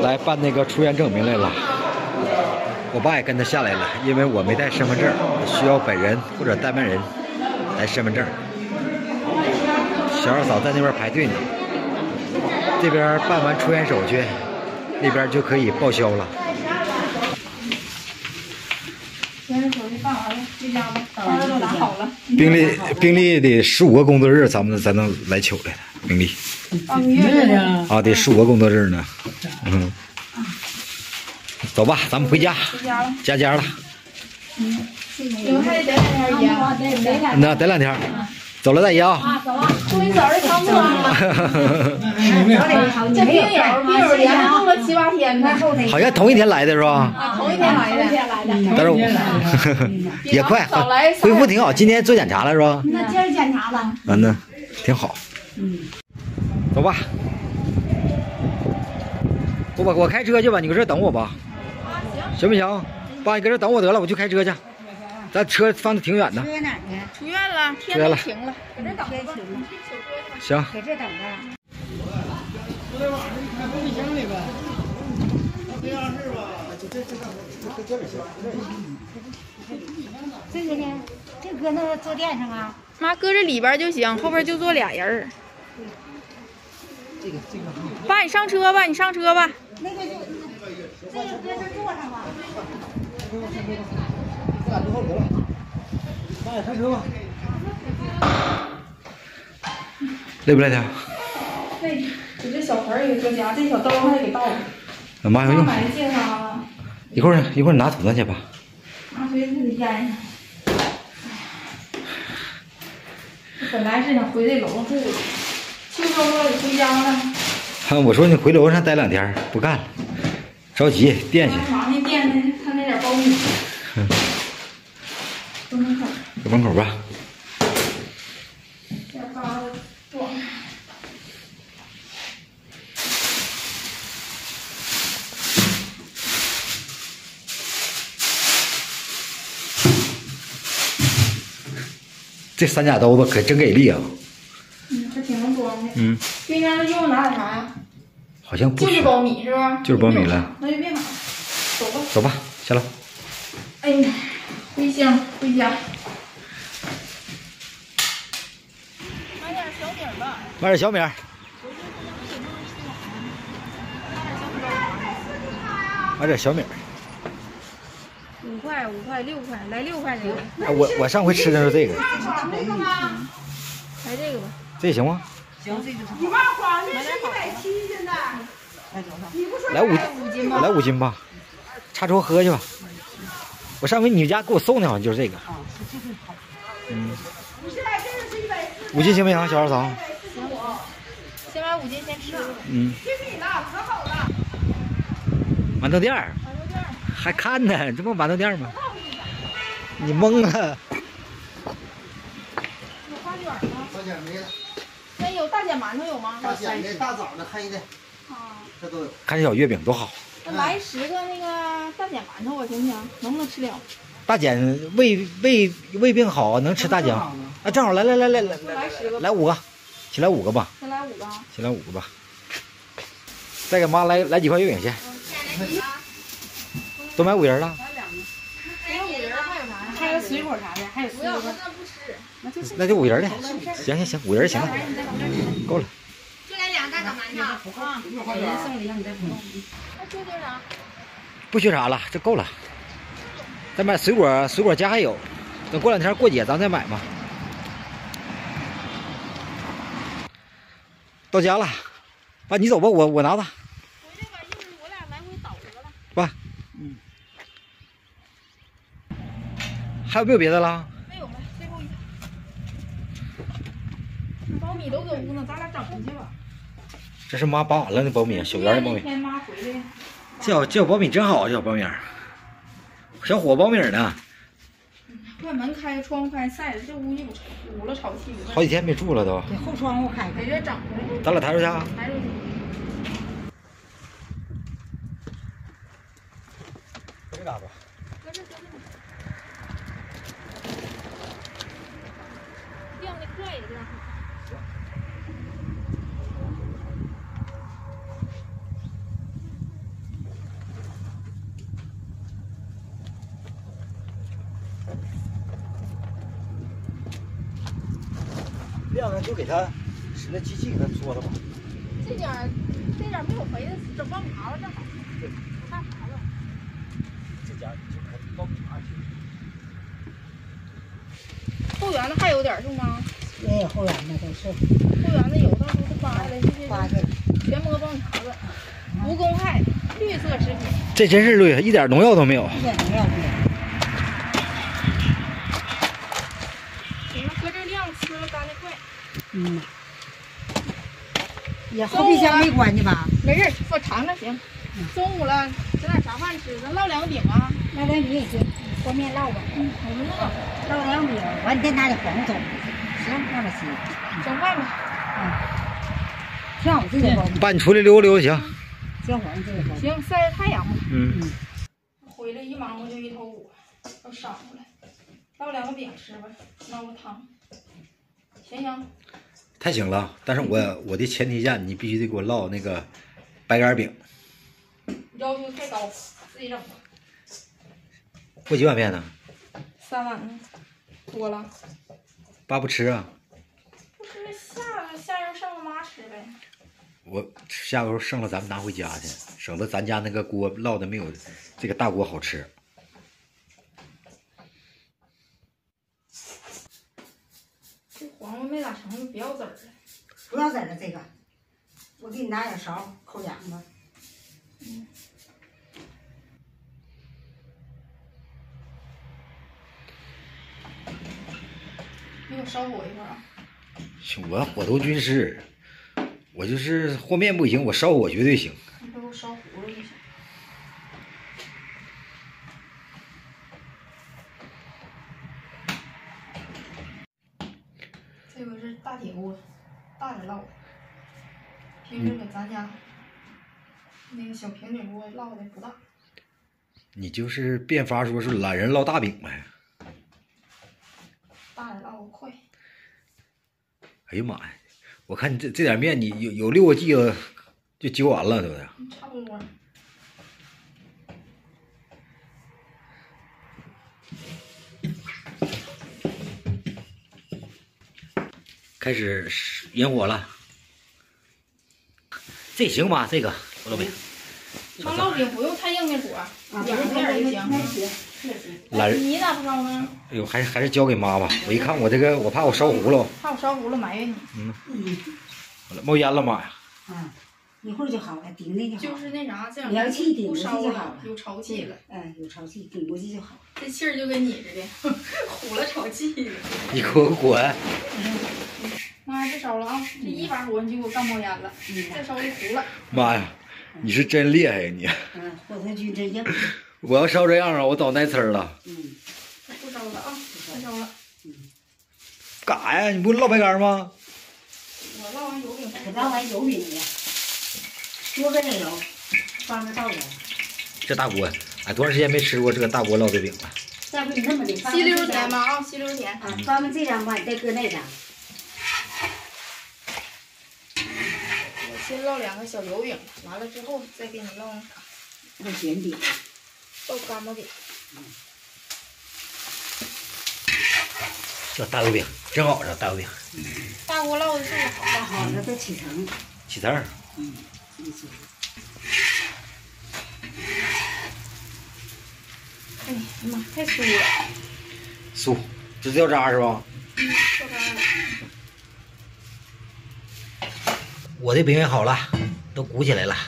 来办那个出院证明来了。我爸也跟他下来了，因为我没带身份证，需要本人或者代办人来身份证。小二嫂在那边排队呢，这边办完出院手续，那边就可以报销了。 出院手续办完了，回家吧，花都拿好了。 病历得15个工作日，咱们才能来取来。病历。 半个月呢。 啊，得15个工作日呢。嗯。走吧，咱们回家。 回家了。 加家了。 你们还得待2天啊？ 那待2天。走了大姨啊！ 啊，走了。祝你早日康复啊！这病友连着住了7、8天呢。 好像同一天来的是吧？ 啊，同一天来的。 但是也快，恢复挺好。今天做检查了是吧？ 那今儿检查了。 嗯呐，挺好。走吧。我开车去吧，你搁这等我吧。行不行？爸，你搁这等我得了，我去开车去。咱车放的挺远的。 出院哪去？出院了，天都晴了，搁这等着吧。 行。 搁这等着。 昨天晚上一看冰箱里呗。这样是吧？ 这个呢？这搁那坐垫上啊？ 妈，搁这里边就行，后边就坐俩人。爸，你上车吧，你上车吧。 那个就这个搁这坐上吧。 咱俩坐后头了。咱俩上车吧。 累不累的？ 累。我这小盆也搁家，这小兜还得给倒了。 妈要用。 买的芥花。 一会儿拿ถุ子去吧。 拿回去得腌上。本来是想回这楼上住的，听说过得回家了。 我说你回楼上待2天，不干了，着急惦记。 忙呢惦记他那点苞米。搁门口。 搁门口吧。 这嘎子装。 这3甲兜子可真给力啊！ 还挺能装的。冰箱里用拿点啥呀？ 好像不就是苞米是吧？ 就是苞米了。 那就别买了，走吧。 走吧，下楼。 哎呀，回乡回家。买点小米吧。 买点小米。买点小米。 5块、5块、6块，来6块这个。 我上回吃的是这个。 来这个吧。 这行吗？ 行，这就成。 1万花，那是170现在。 来5斤吧，差不多喝去吧。我上回你家给我送的好像就是这个。5斤行不行，小二嫂？ 行，先把5斤先吃了。 听你的，可好了。 馒头店儿。还看呢？这不馒头店吗？你懵了。 有花卷吗？ 花卷没了。 那有大碱馒头有吗？ 大咸的、大枣的、黑的，这都有。 看这小月饼多好。 那来10个那个大碱馒头，我行不行？能不能吃了？ 大碱胃病好啊，能吃大碱啊！正好来来10个， 来5个，起来5个吧。 先来5个。 先来5个吧。再给妈来几块月饼去。都买5仁了。 还有5仁，还有啥呀？ 还有水果啥的，还有不要，那不吃。 那就5仁的。行，5仁行了，够了。 就来2个大枣馒头啊！ 给人送礼让你再补。 那缺啥？ 不缺啥了，这够了。再买水果家还有，等过2天过节咱再买嘛。到家了，爸你走吧，我拿着。 回去吧，一会儿我俩来回倒得了。 爸，还有没有别的了？ 没有了，最后一个。苞米都搁屋呢，咱俩整回去吧。 这是妈拔完了那苞米，小圆的苞米。 那天妈回来。 这小苞米真好，这小苞米，小火苞米呢。 把门开，窗户开，晒的这屋有捂了潮气。 好几天没住了都。 给后窗户开开。 给这整的。 咱俩抬出去啊。 抬出去。 搁这嘎达。 搁这。晾的快也这样。 晾着就给它使那机器给它搓的吧。 这点没有肥的，整棒碴子正好。 对， 大碴子。 这家就可以包碴去。 后园子还有点是吗？ 也有后园的都是后园子有，到时候都扒下来，这些发去了。 全摸棒碴子，无公害，绿色食品。 这真是绿，一点农药都没有。 一点农药没有。 你们搁这晾吃了干的快。 嗯。也后备箱没关系吧？ 没事，我尝尝行。中午了，整点啥饭吃？咱烙两个饼啊。 烙两饼也行，和面烙吧。 我们烙两饼，完你再拿点黄瓜头。行，那就行。 整饭吧。 挺好，这个包。 爸，你出来溜达溜达行。 挺好，这个包。 行，晒晒太阳吧。回来一忙活就一头火，要晌过来。烙两个饼吃吧，熬个汤。行行。 太行了，但是我的前提下，你必须得给我烙那个白干饼。 要求太高，自己整吧。 和几碗面呢 3碗呢，多了。 爸不吃啊？ 不吃下游剩了妈吃呗。 我下回剩了咱们拿回家去，省得咱家那个锅烙的没有这个大锅好吃。 这黄瓜没咋成，就不要籽儿了。 不要籽儿了，这个。我给你拿点勺抠两个。 你给我烧火一会儿啊。 行，我火头军师，我就是和面不行，我烧火绝对行。 你给我烧糊了就行。这个是大铁锅，大点烙的。平时搁咱家那个小平底锅烙的不大。 你就是变法说是懒人烙大饼呗。 大点烙的快。 哎呀妈呀！我看你这点面，你有6个剂子就揪完了，对不对？ 差不多。 开始引火了，这行吧？这个烙饼， 它烙饼不用太硬的火，点儿点就行。 懒人， 你咋不烧呢？ 哎呦，还是交给妈吧。我一看我这个，我怕我烧糊了。 怕我烧糊了埋怨你。 冒烟了，妈呀！ 一会儿就好了，顶顶就好。 就是那啥，这样凉气顶不烧过去就好了， 有潮气了。 有潮气，顶过去就好。 这气儿就跟你似的，糊了潮气了。 你给我滚！ 妈呀，别烧了啊！这一把火你就给我干冒烟了，再烧就糊了。 妈呀，你是真厉害呀你！ 火头军真硬。 我要烧这样啊，我早挨呲儿了。 不烧了啊，不烧了。 干啥呀？你不烙白干吗？ 我烙完油饼。 我烙完油饼的，多个那油，放着倒着。 这大锅，哎，多长时间没吃过这个大锅烙的饼了？ 再不你那么的， 吸溜甜吧啊，吸溜甜。 放完这张吧，你再搁那张。 我先烙2个小油饼，完了之后再给你烙卷饼， 烙干巴饼。 这大油饼真好吃，大油饼。 大锅烙的就是好， 烙好了再起层。 起层儿。 哎呀妈，太酥了。 酥，这掉渣是吧？ 掉渣了。 我的饼也好了，都鼓起来了。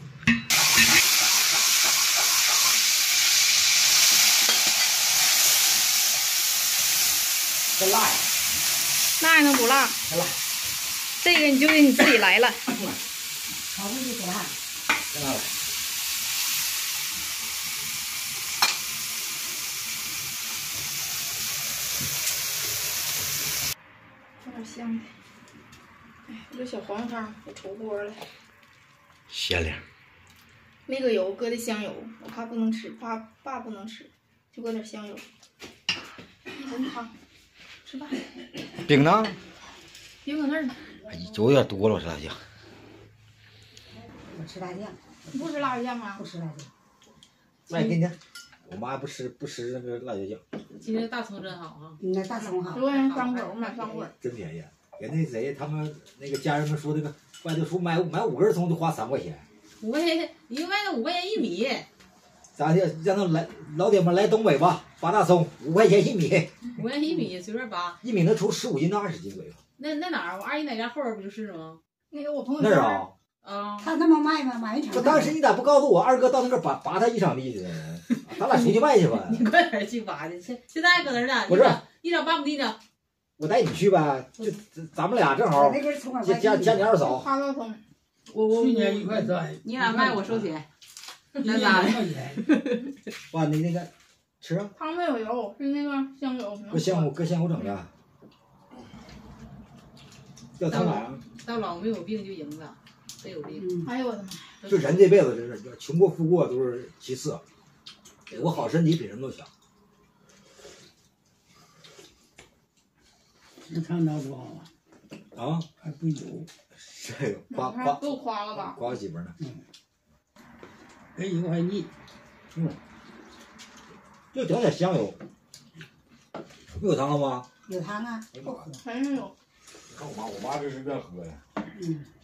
真辣呀！ 那还能不辣？ 真辣。 这个你就得你自己来了。 炒出去不辣。 真辣了。 有点香的。哎，这小黄汤我出锅了。 鲜亮。 没搁油，搁的香油，我怕不能吃，怕爸不能吃，就搁点香油。一盆汤，吃饭。 饼呢？ 饼搁那儿呢。 哎，酒有点多了，我这辣酱。 我吃大酱。 你不吃辣椒酱啊？ 不吃辣酱。 来，给你。 我妈不吃那个辣椒酱。 今天大葱真好啊！ 那大葱好。 10块钱3根，我买3根。 真便宜。人那谁他们那个家人们说那个外头说买5根葱就花3块钱。 5块钱一个外头5块钱1米。 咱就让他来老铁们来东北吧，拔大葱5块钱1米。 5块钱1米随便拔。 1米能出15斤到20斤左右。 那哪儿？我二姨奶家后边不就是吗？ 那个我朋友那儿啊。 啊。 他那么卖吗？买一场。 我当时你咋不告诉我二哥到那个拔他一场地去？咱俩出去卖去吧。 你快点去拔去，现在还搁那儿呢。 不是一场8亩地呢。 我带你去呗，就咱们俩正好加你二嫂。 花刀葱， 去年1块3。 你俩卖我收钱。 那咋的？ 哇，你那个吃啊？ 汤没有油，是那个香油。 搁香油整的。要汤哪啊？ 到老没有病就赢了，得有病。 哎呦我的妈！ 就人这辈子真是穷过富过都是其次，有个好身体比什么都强。 那肠道多好啊！啊？ 还不油。 这个够夸了吧？ 夸我媳妇呢。 人油还腻。 就整点香油。没有汤了吗？ 有汤啊，不喝。 还是有。 看我妈这是愿喝呀。